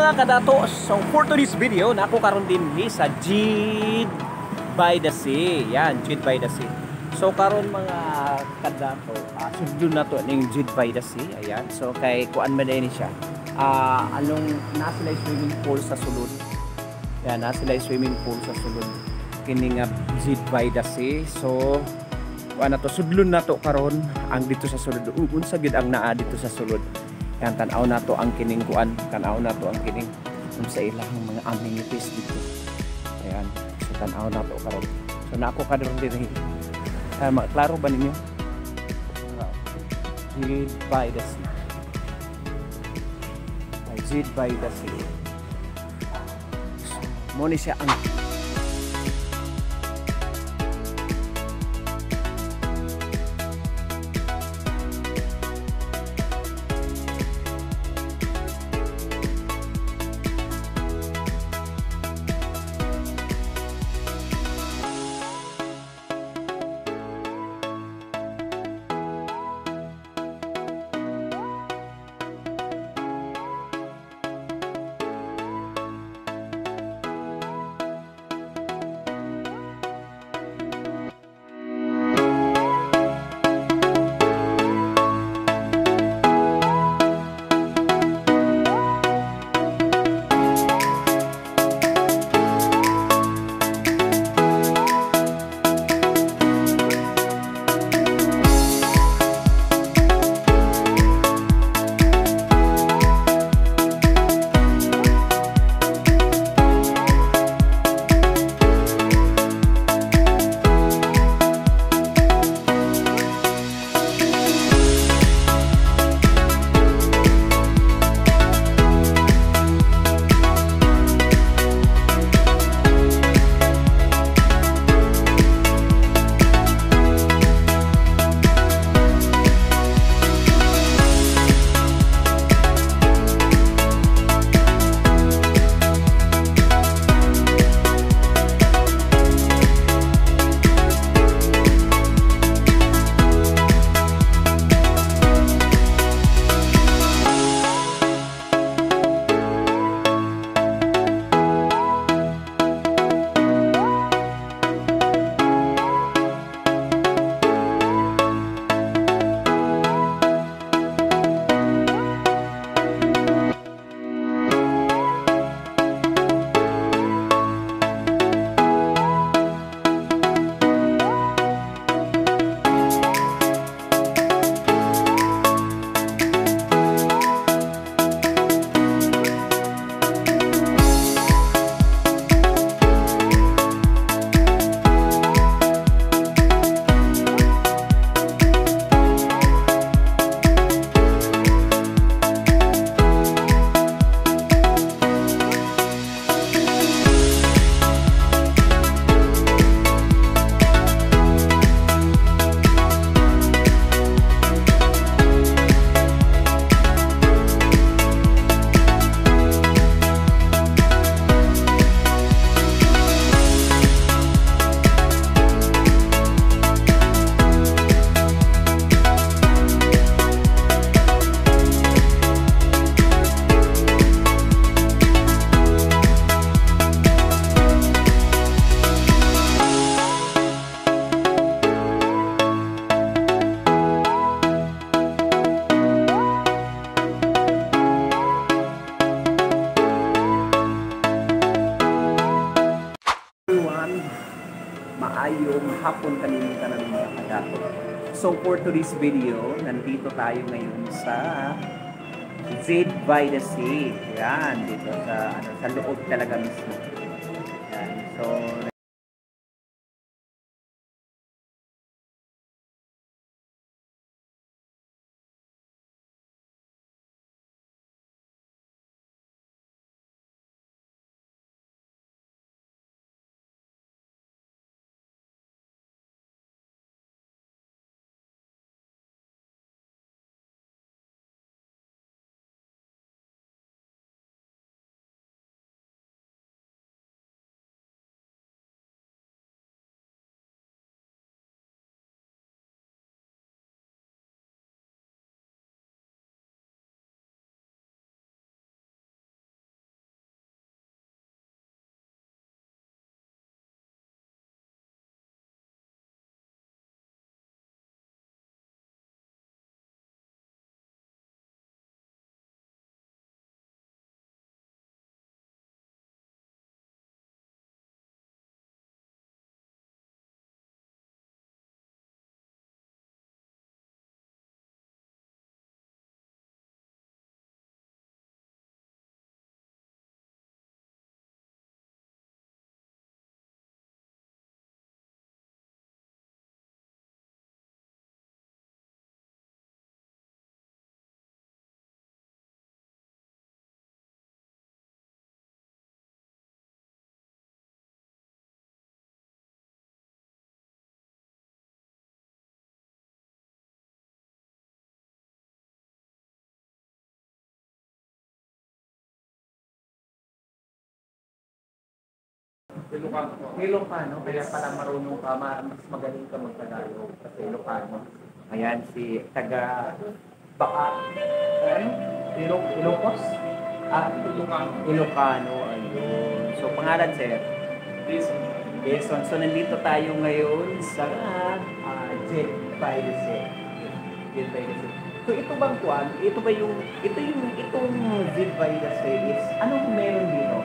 mga kadatos, so for today's video, nako karon din sa Jid by the Sea. Yan, Jid by the Sea. So karon mga kadato, sudlon na to ning Jid by the Sea. Ayan, so kay kuan man din siya. Anong nasa sila swimming pool sa sulod. Yan, nasa sila swimming pool sa sulod. Kini nga Jid by the Sea. So kuan na to, sudlon na to karon ang dito sa sulod. Unsa gid ang naa dito sa sulod. Yan, tanaw na to ang kining kuan, tanaw na to ang kining sa ilang mga amenities dito. Ayan, so tanaw na to karon. So nako kadron din. Klaro ba ninyo? Jid by the Sea. Jid by the Sea. Mo ni siya ang maayong hapon kanina ka ng mga kadato. So for today's video, nandito tayo ngayon sa Jid by the Sea. Yan, dito sa loob talaga mismo. Yan, so Ilocano, kaya pala marunong ka, mas magaling ka mag-Tagalog kasi Ilocano. Ayan, si taga baka, ano? Ilocos? Ilocano, ayun. So, pangalan, sir? Jason. So, nandito tayo ngayon sa Jet by the Sea. Jet by the Sea. So, ito bang kuwan? Itong Jet by the Sea is, anong meron dito?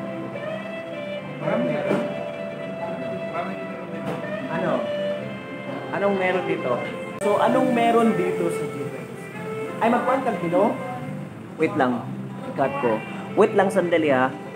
Ano? Anong meron dito? So, anong meron dito sa Jet by the Sea? Ay, magkuhan kang Pino? Wait lang. Ikat ko. Wait lang, sandali ha.